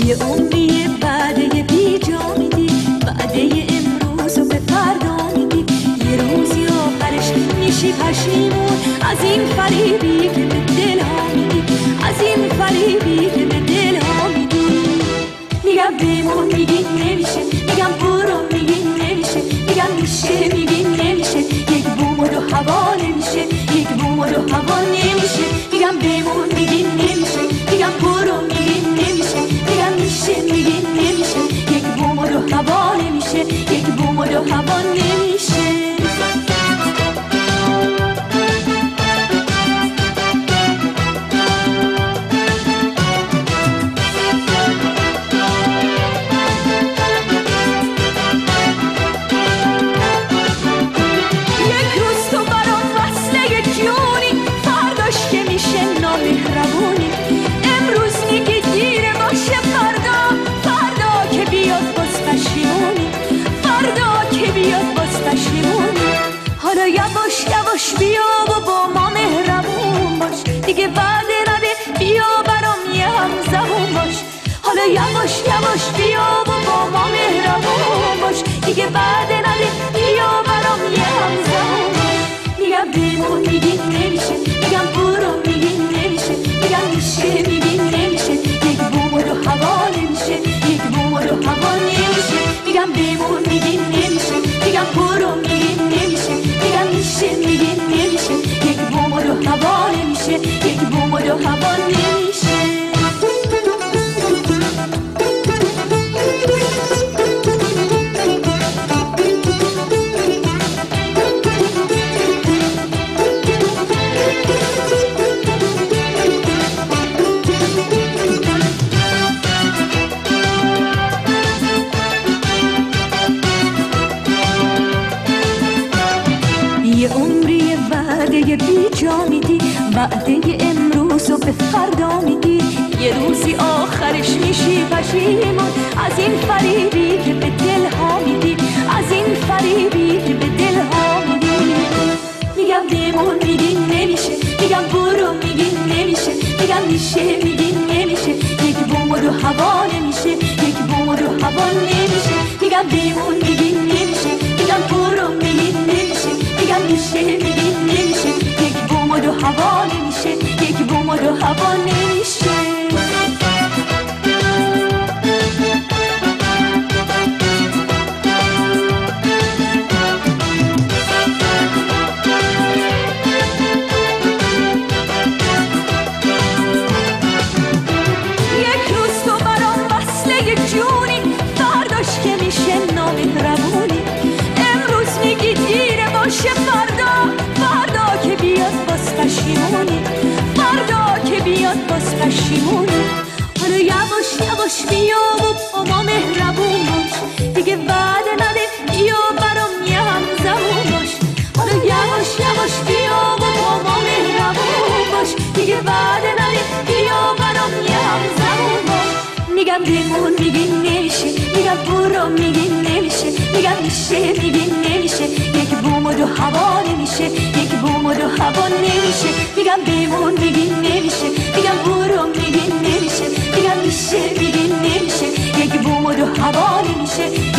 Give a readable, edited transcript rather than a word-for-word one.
یه عمری وعده بی جا میدی، وعده امروز و به فردا میدی، یه روزی آخرش میشی پشیمون از این فریبی که به دل ها میدی، از این فریبی که به دل ها میدی. میگم بمون میگی نمیشه، میگم برو میگی نمیشه، میگم میشه میگی نمیشه، یک بوم و دو هوا نمیشه، یک بوم و دو هوا نمیشه. میگم بمون میگی نمیشه، میگم برو میگی نمیشه، میگم میشه میگی نمیشه، یک بوم و دو هوا نمیشه، یک بوم و دو هوا نمیشه. حالا یواش یواش بیا و با ما مهربون باش، دیگه وعده نده بیا برام یه همزبون باش. حالا یواش یواش بیا و با ما مهربون باش، دیگه وعده نده بیا برام یه همزبون باش. میگم بمون میگی نمیشه، میگم برو میگی نمیشه، میگم میشه میگی نمیشه، یک بوم و دو هوا نمیشه، یک بوم و دو هوا نمیشه. میگم بمون میگی نمیشه، میگم برو میگی نمیشه، میگم میشه میگی نمیشه، یک بوم و دو هوا نمیشه، یک بوم و دو هوا نمیشه. یه عمری وعده بی جا میدی، وعده امروز و به فردا میدی، یه روزی آخرش میشی پشیمون از این فریبی که به دل ها میدی، از این فریبی که به دل ها میدی. میگم بمون میگی نمیشه، میگم برو میگی نمیشه، میگم میشه میگی نمیشه، یک بوم و دو هوا نمیشه، یک بوم و دو هوا نمیشه. میگم بمون میگی نمیشه، میگم برو میگی نمیشه، میگم میشه میگی نمیشه، یک بوم و دو هوا نمیشه، یک بوم و دو هوا نمیشه. فردا که بیاد باز پشیمونی. حالا یواش یواش بیا و با ما مهربون باش، دیگه وعده نده بیا برام یه همزبون باش. حالا یواش یواش بیا و با ما مهربون باش، دیگه وعده نده بیا برام یه همزبون باش. میگم بمون میگی نمیشه، میگم برو میگی نمیشه، میگم میشه میگی نمیشه، یک بوم و دو هوا نمیشه، یک بوم و دو هوا نمیشه. میگم بمون میگی نمیشه، میگم برو میگی نمیشه، میگم میشه میگی نمیشه، یک بوم و دو هوا نمیشه،